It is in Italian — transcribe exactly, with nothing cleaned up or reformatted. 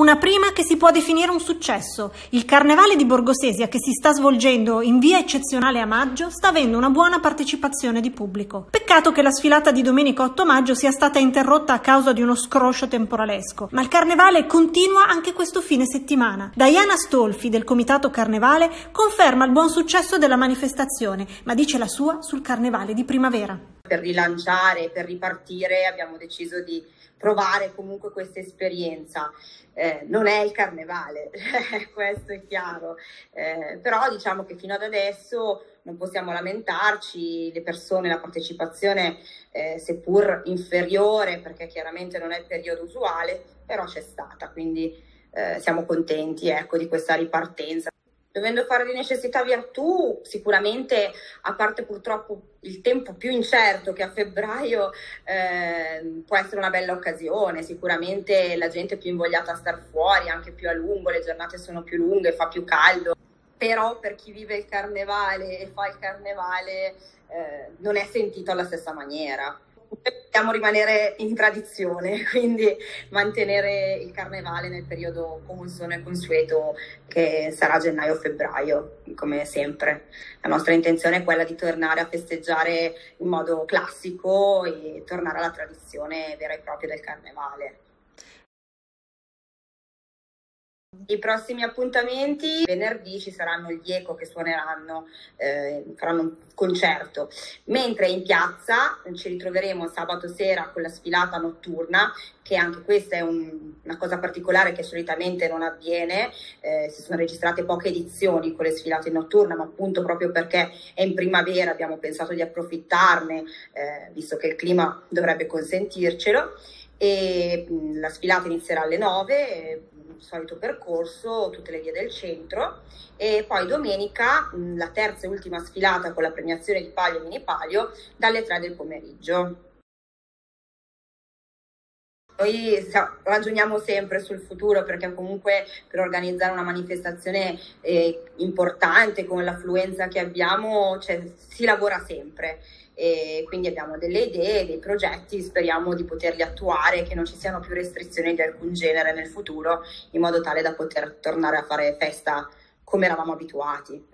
Una prima che si può definire un successo. Il Carnevale di Borgosesia, che si sta svolgendo in via eccezionale a maggio, sta avendo una buona partecipazione di pubblico. Peccato che la sfilata di domenica otto maggio sia stata interrotta a causa di uno scroscio temporalesco, ma il Carnevale continua anche questo fine settimana. Diana Stolfi del Comitato Carnevale conferma il buon successo della manifestazione, ma dice la sua sul Carnevale di primavera. Per rilanciare, per ripartire abbiamo deciso di provare comunque questa esperienza. Eh, non è il Carnevale, questo è chiaro, eh, però diciamo che fino ad adesso non possiamo lamentarci, le persone, la partecipazione eh, seppur inferiore, perché chiaramente non è il periodo usuale, però c'è stata, quindi eh, siamo contenti, ecco, di questa ripartenza. Dovendo fare di necessità virtù, sicuramente, a parte purtroppo il tempo più incerto che a febbraio eh, può essere una bella occasione, sicuramente la gente è più invogliata a star fuori, anche più a lungo, le giornate sono più lunghe, fa più caldo, però per chi vive il Carnevale e fa il Carnevale eh, non è sentito alla stessa maniera. Dobbiamo rimanere in tradizione, quindi mantenere il Carnevale nel periodo consono e consueto che sarà gennaio-febbraio, come sempre. La nostra intenzione è quella di tornare a festeggiare in modo classico e tornare alla tradizione vera e propria del Carnevale. I prossimi appuntamenti: venerdì ci saranno gli Eco che suoneranno, eh, faranno un concerto, mentre in piazza ci ritroveremo sabato sera con la sfilata notturna, che anche questa è un, una cosa particolare che solitamente non avviene. Eh, si sono registrate poche edizioni con le sfilate notturne, ma appunto proprio perché è in primavera abbiamo pensato di approfittarne, eh, visto che il clima dovrebbe consentircelo. E mh, la sfilata inizierà alle nove, solito percorso, tutte le vie del centro, e poi domenica mh, la terza e ultima sfilata con la premiazione di palio e mini palio dalle tre del pomeriggio. Noi ragioniamo sempre sul futuro, perché comunque per organizzare una manifestazione eh, importante con l'affluenza che abbiamo, cioè, si lavora sempre. E quindi abbiamo delle idee, dei progetti, speriamo di poterli attuare, che non ci siano più restrizioni di alcun genere nel futuro, in modo tale da poter tornare a fare festa come eravamo abituati.